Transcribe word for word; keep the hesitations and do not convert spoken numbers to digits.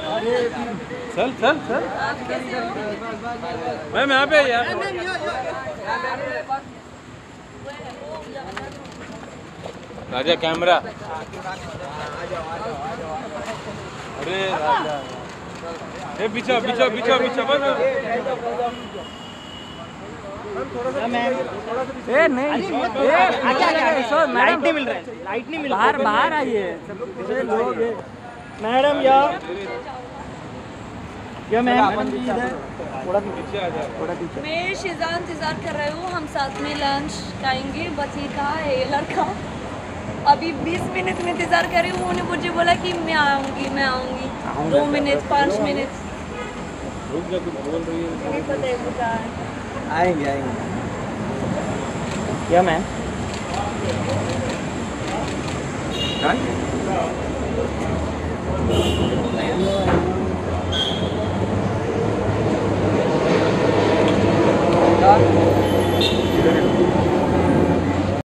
चल चल चल मैम यहाँ पे यार। राजा कैमरा। अरे राजा ए पीछे पीछे पीछे पीछे बस। ए नहीं ए आगे आगे सर लाइट नहीं मिल रहा है, लाइट नहीं मिल रहा है, बाहर बाहर आइए सब लोग। मैडम यार क्या मैम थोड़ा पीछे आ जा, थोड़ा पीछे। मैं शिजा इंतजार कर रही हूँ, हम साथ में लंच खाएंगे। बस ये कहा है ये लड़का, अभी बीस मिनट में इंतजार कर रही हूँ। उन्होंने मुझे बोला कि मैं आऊँगी मैं आऊँगी दो मिनट पाँच मिनट। रुक जा, कुछ बोल रही है। नहीं पता है वो कहाँ है। आएंगे आएंगे क्या मैम?